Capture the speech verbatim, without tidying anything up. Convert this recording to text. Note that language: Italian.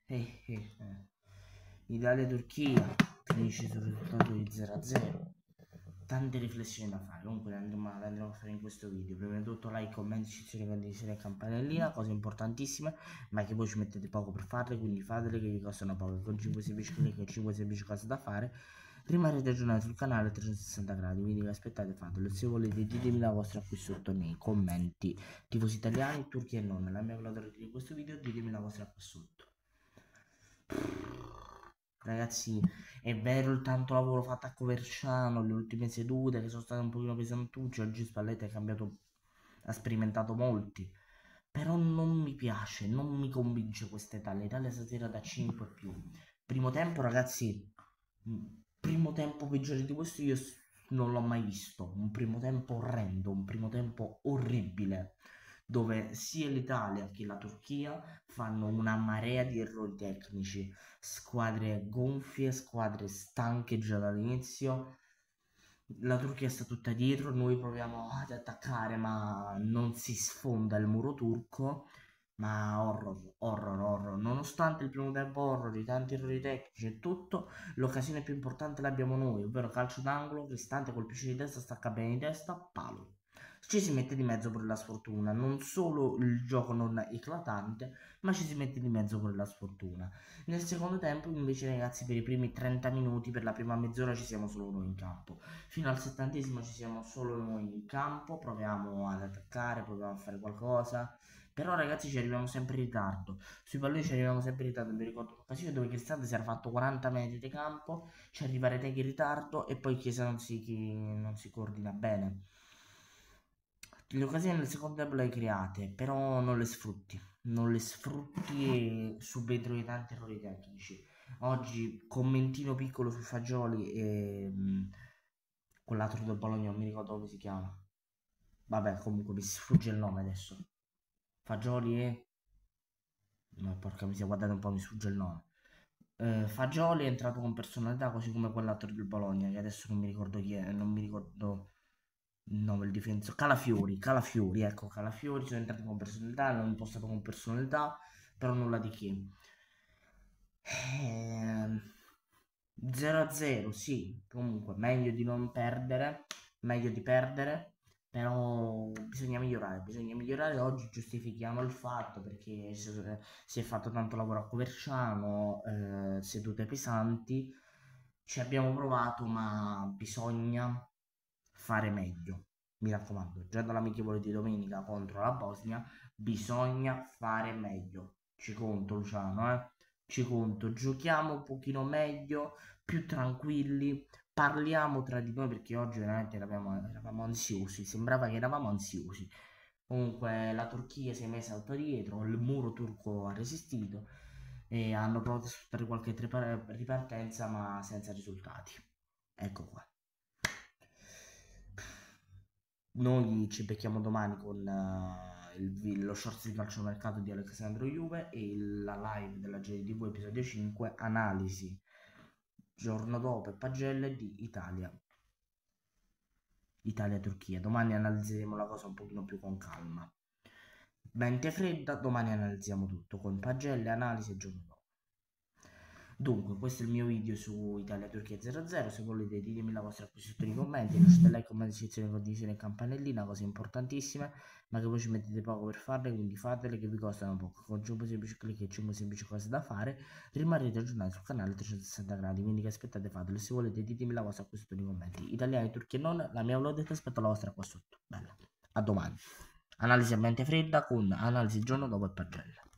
Eh, eh, eh. Italia-Turchia finisce sul risultato di zero a zero. Tante riflessioni da fare, comunque le andremo, le andremo a fare in questo video. Prima di tutto like, commenti, iscrizione, condivisione e campanellina, cose importantissime, ma che voi ci mettete poco per farle, quindi fatele, che vi costano poco, con cinque semplici clic e cinque semplici cose da fare rimanete aggiornati sul canale a trecentosessanta gradi, quindi aspettate, fatelo. Se volete ditemi la vostra qui sotto nei commenti. Tifosi italiani, turchi e non, la mia collaboratrice di questo video, ditemi la vostra qua sotto. Ragazzi, è vero il tanto lavoro fatto a Coverciano, le ultime sedute che sono state un pochino pesantucce, oggi Spalletti ha cambiato, ha sperimentato molti, però non mi piace, non mi convince questa Italia. Italia stasera da cinque più. Primo tempo, ragazzi, primo tempo peggiore di questo io non l'ho mai visto. Un primo tempo orrendo, un primo tempo orribile, dove sia l'Italia che la Turchia fanno una marea di errori tecnici, squadre gonfie, squadre stanche già dall'inizio. La Turchia sta tutta dietro, noi proviamo ad attaccare ma non si sfonda il muro turco, ma horror, horror, horror. Nonostante il primo tempo horror, i tanti errori tecnici e tutto, l'occasione più importante l'abbiamo noi, ovvero calcio d'angolo, Cristante colpisce di testa, stacca bene di testa, palo. Ci si mette di mezzo pure la sfortuna, non solo il gioco non eclatante, ma ci si mette di mezzo pure la sfortuna. Nel secondo tempo invece, ragazzi, per i primi trenta minuti, per la prima mezz'ora ci siamo solo noi in campo. Fino al settantesimo ci siamo solo noi in campo, proviamo ad attaccare, proviamo a fare qualcosa. Però ragazzi ci arriviamo sempre in ritardo. Sui palloni ci arriviamo sempre in ritardo. Mi ricordo un'occasione dove Cristante si era fatto quaranta metri di campo, ci arriva Reteghi in ritardo e poi Chiesa non si, chi, non si coordina bene. Le occasioni nel secondo tempo le hai create, però non le sfrutti. Non le sfrutti e subentro di tanti errori tecnici. Oggi commentino piccolo su Fagioli e mh, quell'altro del Bologna, non mi ricordo come si chiama. Vabbè, comunque mi sfugge il nome adesso. Fagioli e... No, porca miseria, guardate un po', mi sfugge il nome. Eh, Fagioli è entrato con personalità, così come quell'altro del Bologna, che adesso non mi ricordo chi è, non mi ricordo il nome, il difensore. Calafiori, Calafiori, ecco, Calafiori sono entrati con personalità, hanno impostato con personalità, però nulla di che. Eh, zero a zero, sì, comunque meglio di non perdere, meglio di perdere, però bisogna migliorare, bisogna migliorare. Oggi giustifichiamo il fatto perché si si è fatto tanto lavoro a Coverciano, eh, sedute pesanti, ci abbiamo provato, ma bisogna fare meglio. Mi raccomando, già dall'amichevole di domenica contro la Bosnia, bisogna fare meglio. Ci conto, Luciano, eh? Ci conto, giochiamo un pochino meglio, più tranquilli, parliamo tra di noi perché oggi veramente eravamo, eravamo ansiosi, sembrava che eravamo ansiosi. Comunque la Turchia si è messa alto dietro, il muro turco ha resistito e hanno provato a sfruttare qualche ripartenza ma senza risultati. Ecco qua. Noi ci becchiamo domani con uh, il, lo shorts di calciomercato di Alessandro Juve e il, la live della G D T V episodio cinque, analisi giorno dopo e pagelle di Italia Italia-Turchia. Domani analizzeremo la cosa un pochino più con calma. Mente fredda, domani analizziamo tutto con pagelle, analisi e giorno dopo. Dunque, questo è il mio video su Italia-Turchia zero a zero. Se volete ditemi la vostra qui sotto nei commenti, lasciate like, commenti, sezione, condivisione e campanellina, cose importantissime, ma che voi ci mettete poco per farle, quindi fatele, che vi costano poco. Con cinque semplici clic e cinque semplici cose da fare, rimarrete aggiornati sul canale a trecentosessanta gradi, quindi che aspettate, fatelo. Se volete ditemi la vostra qui sotto nei commenti. Italiani, turchi e non, la mia ve l'ho detto, aspetto la vostra qua sotto. Bella. A domani. Analisi a mente fredda con analisi il giorno dopo e pagelle.